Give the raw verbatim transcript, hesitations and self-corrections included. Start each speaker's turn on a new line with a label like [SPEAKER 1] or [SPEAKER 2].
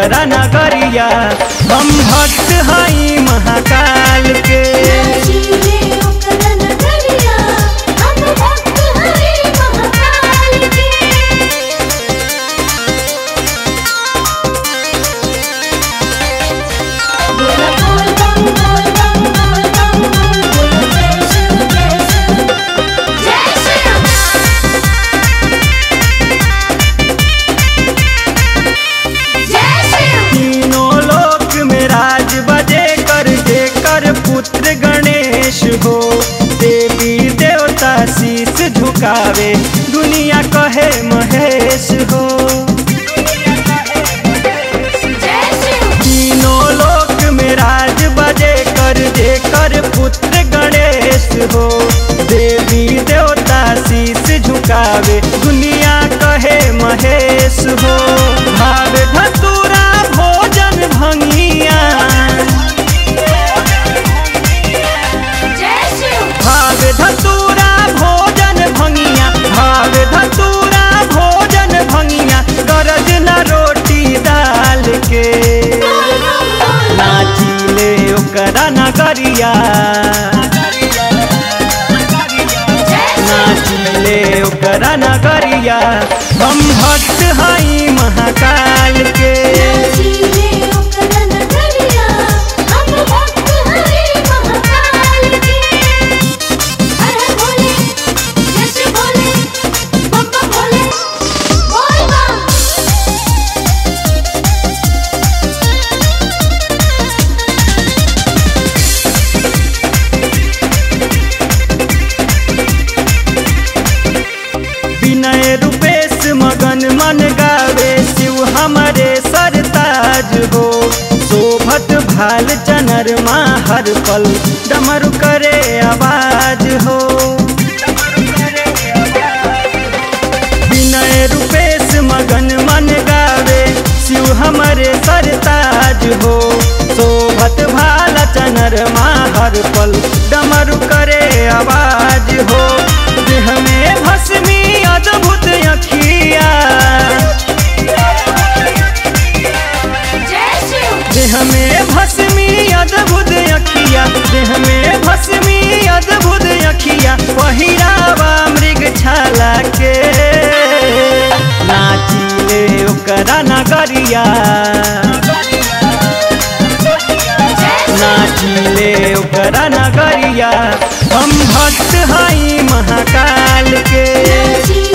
[SPEAKER 1] ओकरा नगरिया हम भक्त हई महाकाल के। पुत्र गणेश हो देवी देवता शीश झुकावे दुनिया कहे महेश हो। तीनों लोक में राज बजे कर जे कर पुत्र गणेश हो देवी देवता शीश झुकावे दुनिया कहे महेश हो। भाव धतूरा भोजन भंगिया भाव धतूरा भोजन भंगिया भाव धतूरा भोजन भंगिया गरज न रोटी दाल के। नाचिले ओकरा नगरिया नाचिले ओकरा नगरिया हम भक्त हई महाकाल के। विनय रूपेश मगन मन गावे शिव हमारे सरताज हो शोभत भाल चनर माँ हर पल डमरू करे आवाज हो। विनय रूपेश मगन मन गावे शिव हमारे सरताज हो शोभत भाल चनर माँ हर पल डमरू करे आवाज हो। देह में भस्मी अद्भुत अखिया देह में भस्मी अद्भुत अखिया देह में भस्मी अद्भुत अखिया पहिरावा मृग छाला के। नाचिले ओकरा नगरिया नाचिले ओकरा नगरिया हम भक्त हई महाकाल के।